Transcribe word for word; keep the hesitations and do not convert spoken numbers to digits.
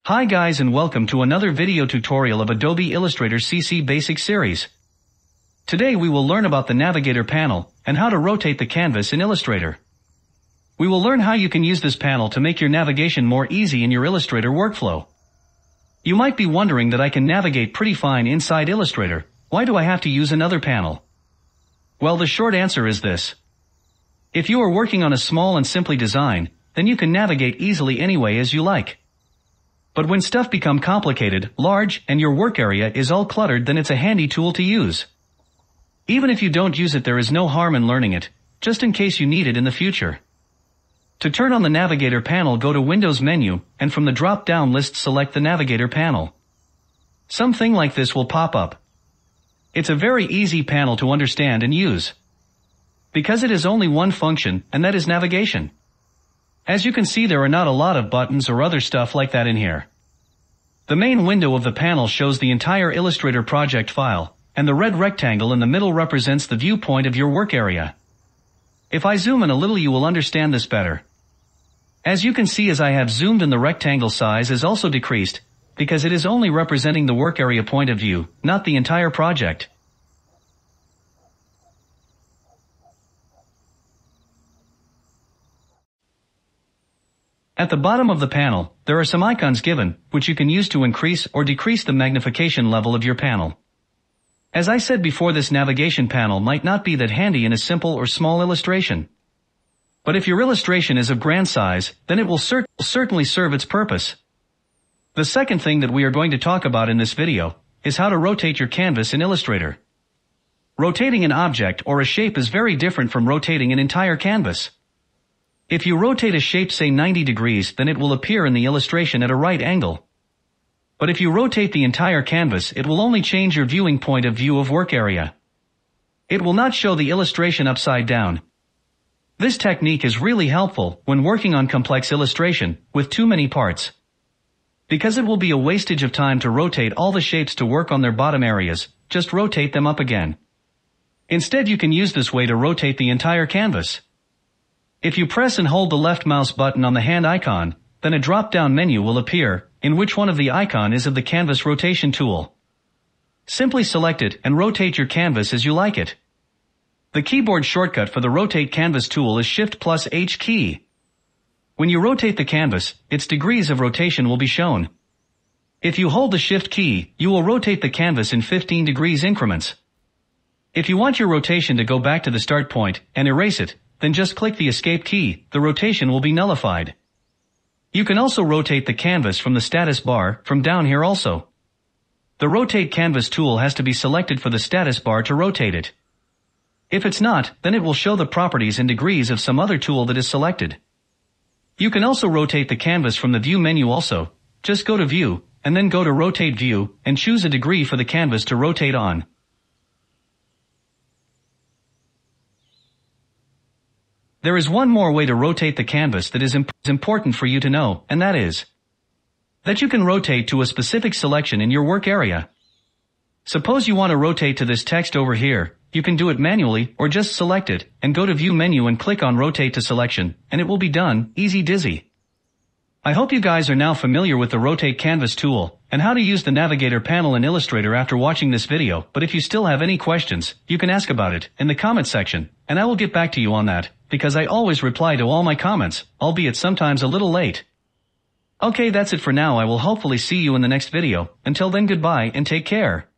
Hi guys and welcome to another video tutorial of Adobe Illustrator C C Basic Series. Today we will learn about the Navigator panel and how to rotate the canvas in Illustrator. We will learn how you can use this panel to make your navigation more easy in your Illustrator workflow. You might be wondering that I can navigate pretty fine inside Illustrator. Why do I have to use another panel? Well, the short answer is this. If you are working on a small and simple design, then you can navigate easily anyway as you like. But when stuff become complicated, large, and your work area is all cluttered, then it's a handy tool to use. Even if you don't use it, there is no harm in learning it, just in case you need it in the future. To turn on the Navigator panel, go to Windows menu, and from the drop-down list select the Navigator panel. Something like this will pop up. It's a very easy panel to understand and use, because it has only one function, and that is navigation. As you can see, there are not a lot of buttons or other stuff like that in here. The main window of the panel shows the entire Illustrator project file, and the red rectangle in the middle represents the viewpoint of your work area. If I zoom in a little, you will understand this better. As you can see, as I have zoomed in, the rectangle size is also decreased, because it is only representing the work area point of view, not the entire project. At the bottom of the panel, there are some icons given, which you can use to increase or decrease the magnification level of your panel. As I said before, this navigation panel might not be that handy in a simple or small illustration. But if your illustration is of grand size, then it will cert- certainly serve its purpose. The second thing that we are going to talk about in this video is how to rotate your canvas in Illustrator. Rotating an object or a shape is very different from rotating an entire canvas. If you rotate a shape, say ninety degrees, then it will appear in the illustration at a right angle. But if you rotate the entire canvas, it will only change your viewing point of view of work area. It will not show the illustration upside down. This technique is really helpful when working on complex illustration with too many parts, because it will be a wastage of time to rotate all the shapes to work on their bottom areas. Just rotate them up again. Instead, you can use this way to rotate the entire canvas. If you press and hold the left mouse button on the hand icon, then a drop-down menu will appear, in which one of the icon is of the canvas rotation tool. Simply select it and rotate your canvas as you like it. The keyboard shortcut for the rotate canvas tool is Shift plus H key. When you rotate the canvas, its degrees of rotation will be shown. If you hold the Shift key, you will rotate the canvas in fifteen degrees increments. If you want your rotation to go back to the start point and erase it, then just click the Escape key. The rotation will be nullified. You can also rotate the canvas from the status bar from down here also. The Rotate Canvas tool has to be selected for the status bar to rotate it. If it's not, then it will show the properties and degrees of some other tool that is selected. You can also rotate the canvas from the View menu also. Just go to View, and then go to Rotate View, and choose a degree for the canvas to rotate on. There is one more way to rotate the canvas that is imp- important for you to know, and that is that you can rotate to a specific selection in your work area. Suppose you want to rotate to this text over here. You can do it manually or just select it and go to View menu and click on Rotate to Selection, and it will be done, easy dizzy. I hope you guys are now familiar with the Rotate Canvas tool and how to use the Navigator panel in Illustrator after watching this video. But if you still have any questions, you can ask about it in the comment section, and I will get back to you on that, because I always reply to all my comments, albeit sometimes a little late. Okay, that's it for now. I will hopefully see you in the next video. Until then, goodbye and take care.